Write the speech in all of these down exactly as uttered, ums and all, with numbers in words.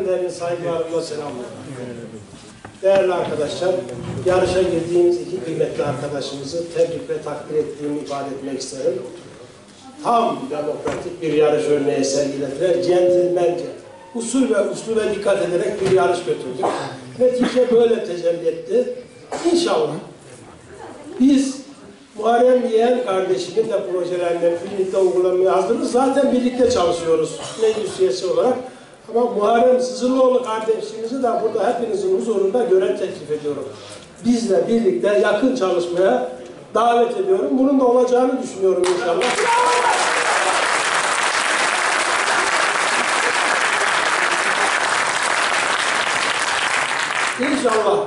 derin saygılarımla selamlıyorum. Değerli arkadaşlar, yarışa girdiğimiz iki kıymetli arkadaşımızı tebrik ve takdir ettiğimi ifade etmek isterim. Tam demokratik bir yarış örneği sergilediler. Centilmence, usul ve uslube dikkat ederek bir yarış götürdük. Netice böyle tecelli etti. İnşallah biz Muharrem Yeğen kardeşimin de projelerini birlikte uygulamaya hazırız. Zaten birlikte çalışıyoruz meclis üyesi olarak. Ama Muharrem Sızırlıoğlu kardeşimizi de burada hepinizin huzurunda görev teklif ediyorum. Bizle birlikte yakın çalışmaya davet ediyorum. Bunun da olacağını düşünüyorum inşallah. İnşallah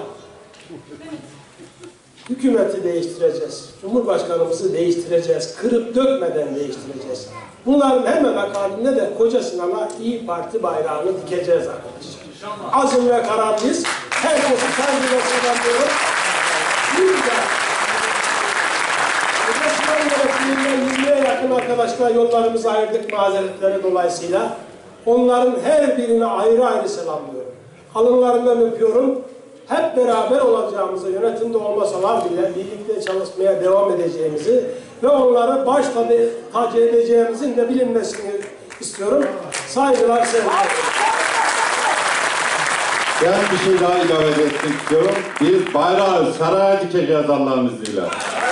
hükümeti değiştireceğiz. Cumhurbaşkanımızı değiştireceğiz. Kırıp dökmeden değiştireceğiz. Bunların hemen akabinde de Koca Sinan'a İYİ Parti bayrağını dikeceğiz arkadaşlar. Azim ve kararlıyız. Herkesi saygıyla selamlıyorum. Burada Koca Sinan yönetiminden yirmiye yakın arkadaşlar yollarımızı ayırdık mazeretleri dolayısıyla. Onların her birine ayrı ayrı selamlıyorum. Alınlarından öpüyorum. Hep beraber olacağımızı, yönetimde olmasalar bile birlikte çalışmaya devam edeceğimizi ve onları baş tacı edeceğimizin de bilinmesini istiyorum. Saygılar, sevgiler. Ben bir şey daha ilave etmek istiyorum. Biz bayrağı saraya dikeceğiz Allah'ın izniyle.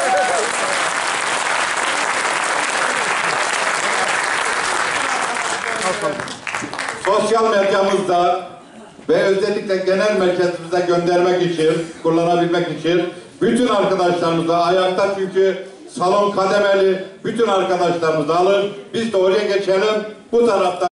Sosyal medyamızda ve özellikle genel merkezimize göndermek için, kullanabilmek için bütün arkadaşlarımızı ayakta, çünkü salon kademeli, bütün arkadaşlarımızı alın. Biz de oraya geçelim. Bu tarafta